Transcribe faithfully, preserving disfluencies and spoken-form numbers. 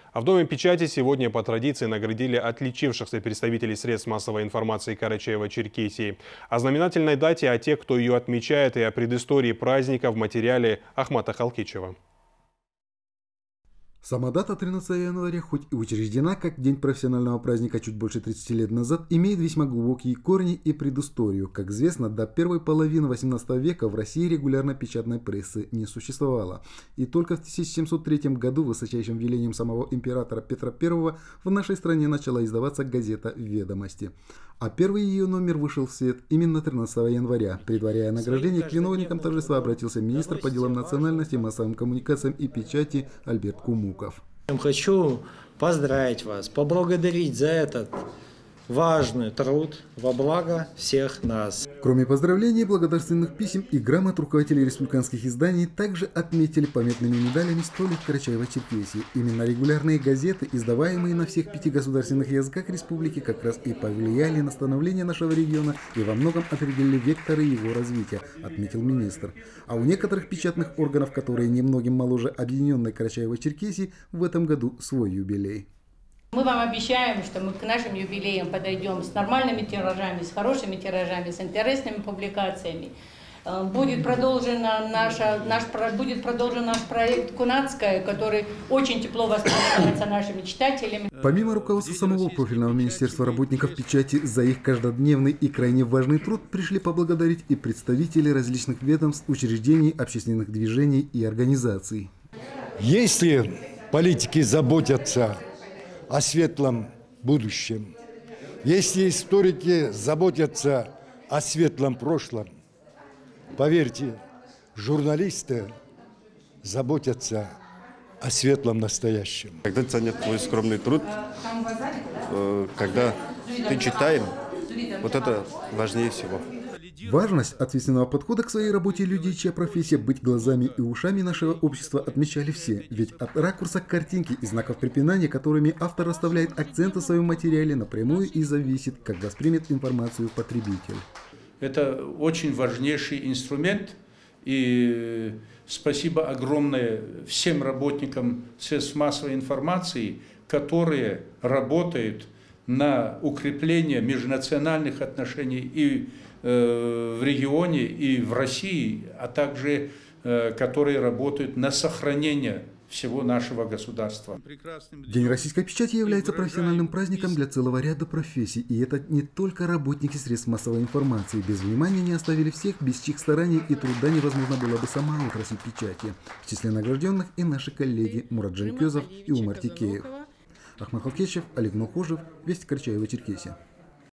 А в Доме печати сегодня по традиции наградили отличившихся представителей средств массовой информации Карачаево-Черкесии. О знаменательной дате, о тех, кто ее отмечает, и о предыстории праздника в материале Ахмата Халкичева. Сама дата тринадцатого января, хоть и учреждена как день профессионального праздника чуть больше тридцати лет назад, имеет весьма глубокие корни и предысторию. Как известно, до первой половины восемнадцатого века в России регулярно печатной прессы не существовало. И только в тысяча семьсот третьем году высочайшим велением самого императора Петра Первого в нашей стране начала издаваться газета «Ведомости». А первый ее номер вышел в свет именно тринадцатого января. Предваряя награждение, к виновникам торжества обратился министр по делам национальности, массовым коммуникациям и печати Альберт Кумуков. Хочу поздравить вас, поблагодарить за этот важный труд во благо всех нас. Кроме поздравлений, благодарственных писем и грамот, руководители республиканских изданий также отметили памятными медалями столик Карачаево-Черкесии. Именно регулярные газеты, издаваемые на всех пяти государственных языках республики, как раз и повлияли на становление нашего региона и во многом определили векторы его развития, отметил министр. А у некоторых печатных органов, которые немногим моложе объединенной Карачаево-Черкесии, в этом году свой юбилей. Мы вам обещаем, что мы к нашим юбилеям подойдем с нормальными тиражами, с хорошими тиражами, с интересными публикациями. Будет, продолжена наша, наш, будет продолжен наш проект «Кунацкая», который очень тепло воспринимается нашими читателями. Помимо руководства самого профильного министерства, работников печати за их каждодневный и крайне важный труд пришли поблагодарить и представители различных ведомств, учреждений, общественных движений и организаций. Если политики заботятся о светлом будущем, если историки заботятся о светлом прошлом, поверьте, журналисты заботятся о светлом настоящем. Когда ценят твой скромный труд, когда ты читаешь, вот это важнее всего. Важность ответственного подхода к своей работе людей, чья профессия быть глазами и ушами нашего общества, отмечали все. Ведь от ракурса картинки и знаков препинания, которыми автор расставляет акценты в своем материале, напрямую и зависит, как воспримет информацию потребитель. Это очень важнейший инструмент, и спасибо огромное всем работникам средств массовой информации, которые работают на укрепление межнациональных отношений и в регионе, и в России, а также которые работают на сохранение всего нашего государства. День российской печати является профессиональным праздником для целого ряда профессий. И это не только работники средств массовой информации. Без внимания не оставили всех, без чьих стараний и труда невозможно было бы сама отрасль печати. В числе награжденных и наши коллеги Мурат Джанкезов и Умар Тикеев. Ахмат Халкичев, Олег Нухожев, Вести Карачаево-Черкесия.